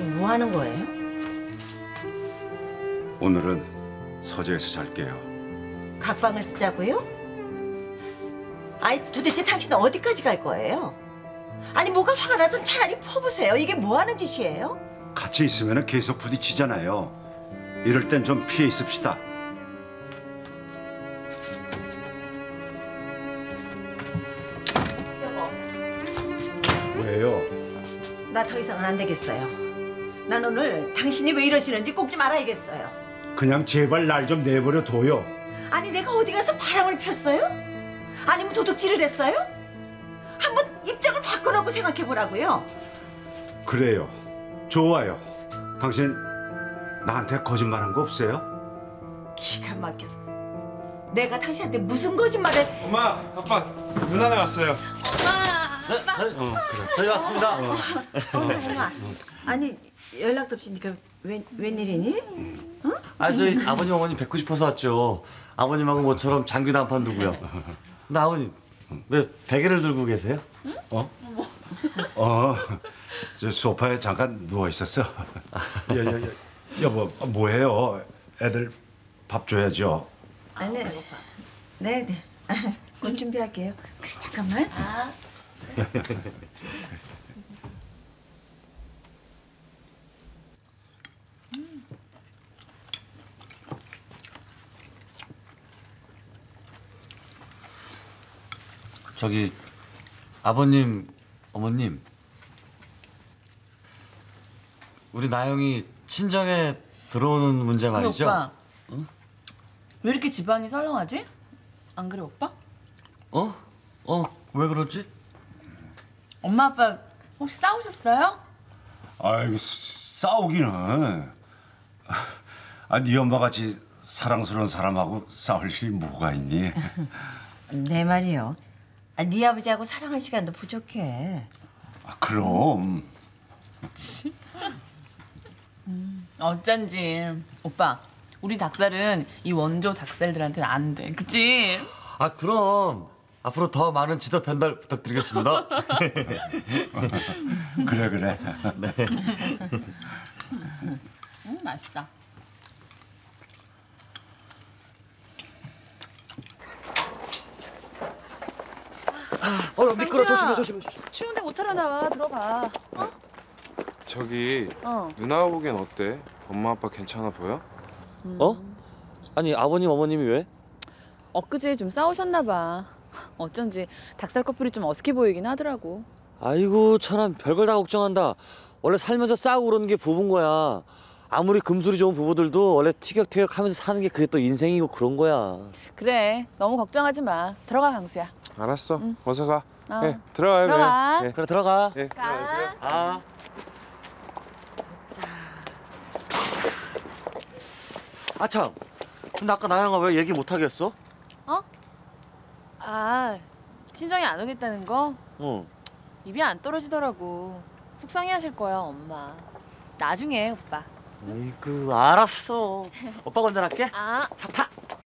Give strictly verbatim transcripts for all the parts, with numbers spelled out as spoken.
지금 뭐 하는 거예요? 오늘은 서재에서 잘게요. 각방을 쓰자고요? 아니 도대체 당신은 어디까지 갈 거예요? 아니 뭐가 화가 나서 차라리 퍼보세요. 이게 뭐 하는 짓이에요? 같이 있으면 계속 부딪히잖아요. 이럴 땐 좀 피해 있읍시다. 여보. 왜요? 나 더 이상은 안 되겠어요. 난 오늘 당신이 왜 이러시는지 꼭 좀 알아야겠어요. 그냥 제발 날 좀 내버려 둬요. 아니 내가 어디 가서 바람을 폈어요? 아니면 도둑질을 했어요? 한번 입장을 바꿔놓고 생각해보라고요. 그래요. 좋아요. 당신 나한테 거짓말한 거 없어요? 기가 막혀서. 내가 당신한테 무슨 거짓말을... 엄마, 아빠, 누나네 왔어요. 엄마, 아빠. 어, 그래. 저희 왔습니다. 어, 엄마. 아니 연락도 없이 니가 웬, 웬일이니? 응? 아, 저희 아버님 어머니 뵙고 싶어서 왔죠. 아버님하고 모처럼 장기도 한 판 두고요. 근데 아버님 왜 베개를 들고 계세요? 어? 어, 저 소파에 잠깐 누워 있었어. 여, 여, 여, 여보, 뭐해요? 애들 밥 줘야죠. 아, 네. 네, 네. 곧 준비할게요. 그래, 잠깐만. 아. 저기 아버님, 어머님, 우리 나영이 친정에 들어오는 문제 말이죠. 오빠, 응? 왜 이렇게 집안이 썰렁하지? 안 그래 오빠? 어? 어? 왜 그러지? 엄마 아빠 혹시 싸우셨어요? 아이고 싸우기는. 아, 네 엄마같이 사랑스러운 사람하고 싸울 일이 뭐가 있니? 내 말이요. 아, 네 아버지하고 사랑할 시간도 부족해. 아, 그럼. 음, 어쩐지 오빠 우리 닭살은 이 원조 닭살들한테는 안 돼, 그치? 아, 그럼 앞으로 더 많은 지도 편달 부탁드리겠습니다. 그래 그래. 네. 음, 맛있다. 어, 미끄러. 조심해, 조심해. 추운데 못하러 나와. 들어가. 어? 저기 어. 누나 보기엔 어때? 엄마 아빠 괜찮아 보여? 어? 아니 아버님 어머님이 왜? 엊그제 좀 싸우셨나 봐. 어쩐지 닭살 커플이 좀 어색해 보이긴 하더라고. 아이고 천안 별걸 다 걱정한다. 원래 살면서 싸우고 그러는 게 부부인 거야. 아무리 금술이 좋은 부부들도 원래 티격태격하면서 사는 게 그게 또 인생이고 그런 거야. 그래, 너무 걱정하지 마. 들어가, 강수야. 알았어. 응. 어서 가. 어. 예, 들어가요. 들어가. 그냥. 예. 그래 들어가. 예. 가. 아. 아 참. 근데 아까 나영아 왜 얘기 못 하겠어? 어? 아, 친정에 안 오겠다는 거? 응. 입이 안 떨어지더라고. 속상해하실 거야, 엄마. 나중에, 오빠. 아이고 알았어. 오빠가 운전할게. 아. 자 타.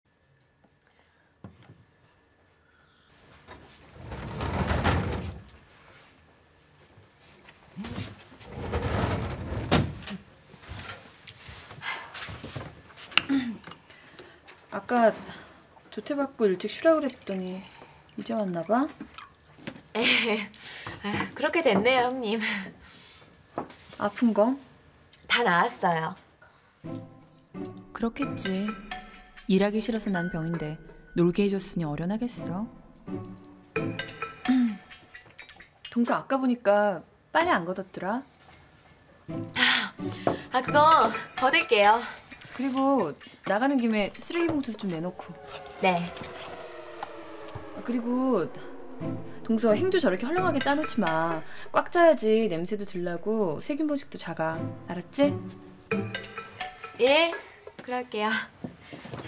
아까 조퇴 받고 일찍 쉬라 그랬더니 이제 왔나 봐? 에, 그렇게 됐네요, 형님. 아픈 건? 다 나았어요. 그렇겠지. 일하기 싫어서 난 병인데 놀게 해줬으니 어련하겠어. 동서 아까 보니까 빨리 안 걷었더라. 아, 그거 걷을게요. 그리고 나가는 김에 쓰레기 봉투도 좀 내놓고. 네. 아, 그리고 동서 행주 저렇게 헐렁하게 짜놓지 마. 꽉 짜야지 냄새도 들라고 세균 번식도 작아. 알았지? 예, 그럴게요.